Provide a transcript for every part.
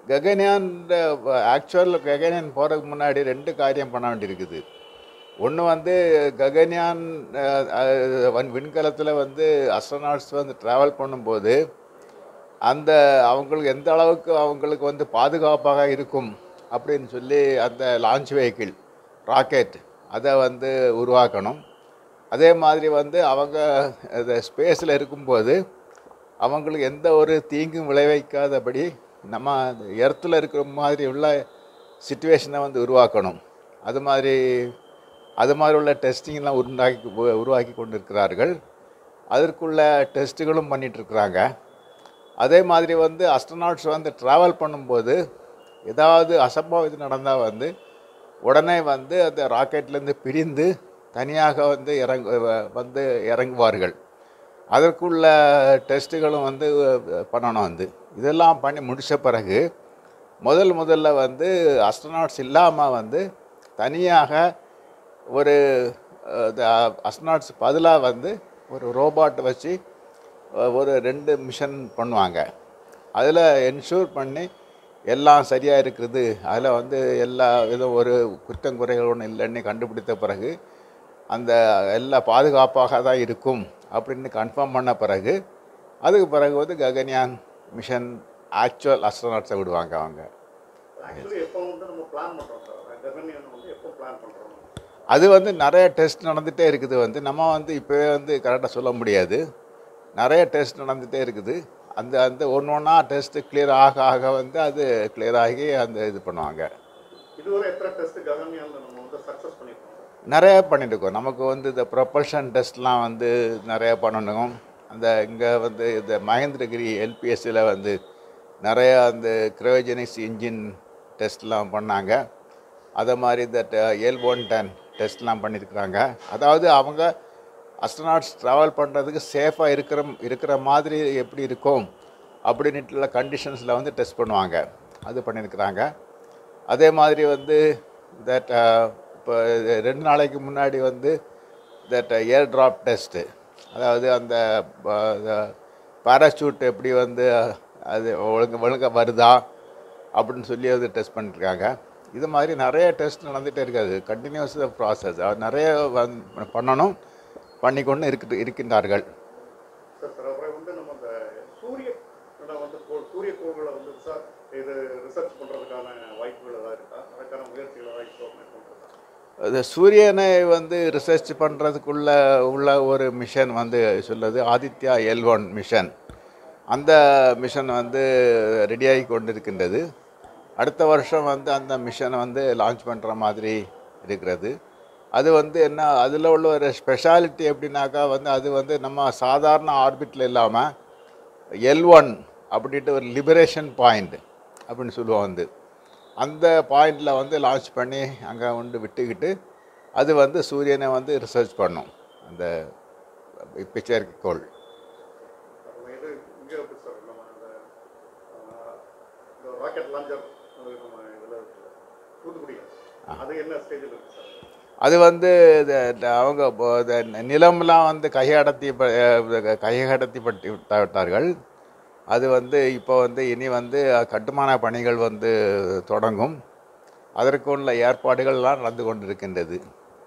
Gaganyaan actual Gaganyaan போகிறதுக்கு முன்னாடி 2 காரியம் பண்ண வேண்டியிருக்குது. ஒன்று வந்து ககன்யான் விண்கலத்தில் வந்து அஸ்ட்ரோநாட்ஸ் வந்து ட்ராவல் பண்ணும்போது அந்த அவங்களுக்கு எந்த அளவுக்கு அவங்களுக்கு வந்து பாதுகாப்பாக இருக்கும் அப்படின்னு சொல்லி அந்த லான்ச் வெஹிக்கிள் ராக்கெட் அதை வந்து உருவாக்கணும். அதே மாதிரி வந்து அவங்க ஸ்பேஸில் இருக்கும்போது அவங்களுக்கு எந்த ஒரு தீங்கும் விளைவிக்காதபடி நம்ம எர்த்தில் இருக்கிற மாதிரி உள்ள சிச்சுவேஷனை வந்து உருவாக்கணும். அது மாதிரி உள்ள டெஸ்டிங்லாம் உருவாக்கி கொண்டு இருக்கிறார்கள். அதற்குள்ள டெஸ்ட்டுகளும் பண்ணிகிட்ருக்குறாங்க. அதே மாதிரி வந்து அஸ்ட்ரோநாட்ஸ் வந்து ட்ராவல் பண்ணும்போது ஏதாவது அசம்பாவிதம் நடந்தால் வந்து உடனே வந்து அந்த ராக்கெட்லேருந்து பிரிந்து தனியாக வந்து இறங்குவார்கள். அதற்குள்ள டெஸ்ட்டுகளும் வந்து பண்ணணும். வந்து இதெல்லாம் பண்ணி முடித்த பிறகு முதல்ல வந்து அஸ்ட்ரோநாட்ஸ் இல்லாமல் வந்து தனியாக ஒரு அஸ்ட்ரோநாட்ஸ் பதிலாக வந்து ஒரு ரோபாட் வச்சு ஒரு 2 மிஷன் பண்ணுவாங்க. அதில் என்ஷூர் பண்ணி எல்லாம் சரியாக இருக்குது, அதில் வந்து எல்லா விதம் ஒரு குற்றங்குறைகள் ஒன்றும் இல்லைன்னு கண்டுபிடித்த பிறகு அந்த எல்லா பாதுகாப்பாக தான் இருக்கும் அப்படின்னு கன்ஃபார்ம் பண்ண பிறகு அதுக்கு பிறகு வந்து ககன்யான் மிஷன் ஆக்சுவல் அஸ்ட்ரோநாட்ஸை விடுவாங்க. அவங்க அது வந்து நிறைய டெஸ்ட் நடந்துகிட்டே இருக்குது. வந்து நம்ம வந்து இப்போவே வந்து கரெக்டாக சொல்ல முடியாது. நிறைய டெஸ்ட் நடந்துகிட்டே இருக்குது. அந்த ஒன்றா டெஸ்ட்டு கிளியர் ஆக வந்து அது கிளியர் ஆகி அந்த இது பண்ணுவாங்க. நிறைய பண்ணிட்டுருக்கோம். நமக்கு வந்து இந்த ப்ரொபல்ஷன் டெஸ்ட்லாம் வந்து நிறைய பண்ணணும். அந்த இங்கே வந்து இந்த மகேந்திரகிரி எல்பிஎஸ்சியில் வந்து நிறைய அந்த கிரையோஜெனிக்ஸ் இன்ஜின் டெஸ்ட்லாம் பண்ணாங்க. அதை மாதிரி இந்த L110 டெஸ்ட்லாம் பண்ணியிருக்கிறாங்க. அதாவது அவங்க அஸ்ட்ரோநாட்ஸ் ட்ராவல் பண்ணுறதுக்கு சேஃபாக இருக்கிற மாதிரி எப்படி இருக்கும் அப்படின்னுட்டுள்ள கண்டிஷன்ஸில் வந்து டெஸ்ட் பண்ணுவாங்க. அது பண்ணியிருக்கிறாங்க. அதே மாதிரி வந்து தட் இப்போ 2 நாளைக்கு முன்னாடி வந்து தட் ஏர் ட்ராப் டெஸ்ட்டு, அதாவது அந்த பேராஷூட் எப்படி வந்து அது ஒழுங்காக வருதா அப்படின்னு சொல்லி அது டெஸ்ட் பண்ணியிருக்காங்க. இது மாதிரி நிறைய டெஸ்ட் நடந்துகிட்டே இருக்காது. கண்டினியூஸ் ப்ராசஸ் நிறைய பண்ணணும், பண்ணிக்கொண்டு இருக்கின்றார்கள். அது சூரியனை வந்து ரிசர்ச் பண்ணுறதுக்குள்ள உள்ள ஒரு மிஷன் வந்து சொல்லுது ஆதித்யா L1 மிஷன். அந்த மிஷன் வந்து ரெடியாகி கொண்டிருக்கின்றது. அடுத்த வருஷம் வந்து அந்த மிஷனை வந்து லான்ச் பண்ணுற மாதிரி இருக்கிறது. அது வந்து என்ன, அதில் உள்ள ஒரு ஸ்பெஷாலிட்டி எப்படின்னாக்கா வந்து அது வந்து நம்ம சாதாரண ஆர்பிட்டில் இல்லாமல் L1 அப்படின்ட்டு ஒரு லிபரேஷன் பாயிண்ட் அப்படின்னு சொல்லுவோம். வந்து அந்த பாயிண்டில் வந்து லான்ச் பண்ணி அங்கே வந்து விட்டுக்கிட்டு அது வந்து சூரியனை வந்து ரிசர்ச் பண்ணும் அந்த பிச்சைக்கோள். அது வந்து அவங்க நிலம்லாம் வந்து கையகடத்தி விட்டார்கள். அது வந்து இப்போ வந்து இனி வந்து கட்டுமான பணிகள் வந்து தொடங்கும். அதற்குள்ள ஏற்பாடுகள்லாம் நடந்து கொண்டிருக்கின்றது.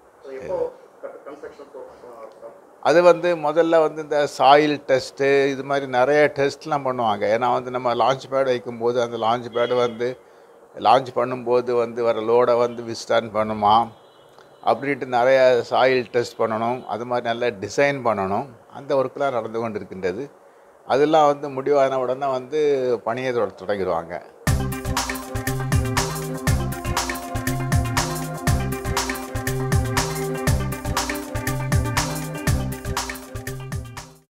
அது வந்து முதல்ல வந்து இந்த சாயில் டெஸ்ட்டு இது மாதிரி நிறைய டெஸ்ட்லாம் பண்ணுவாங்க. ஏன்னா வந்து நம்ம லான்ச் பேட் வைக்கும்போது அந்த லான்ச் பேடு வந்து லான்ச் பண்ணும்போது வந்து வர லோடை வந்து விஸ்டாண்ட் பண்ணுமா அப்படின்ட்டு நிறைய சாயில் டெஸ்ட் பண்ணணும். அது மாதிரி நல்லா டிசைன் பண்ணணும். அந்த ஒர்க்கெலாம் நடந்து கொண்டு இருக்கின்றது. அதெல்லாம் வந்து முடிவான உடனே வந்து பணியை தொடங்கிடுவாங்க.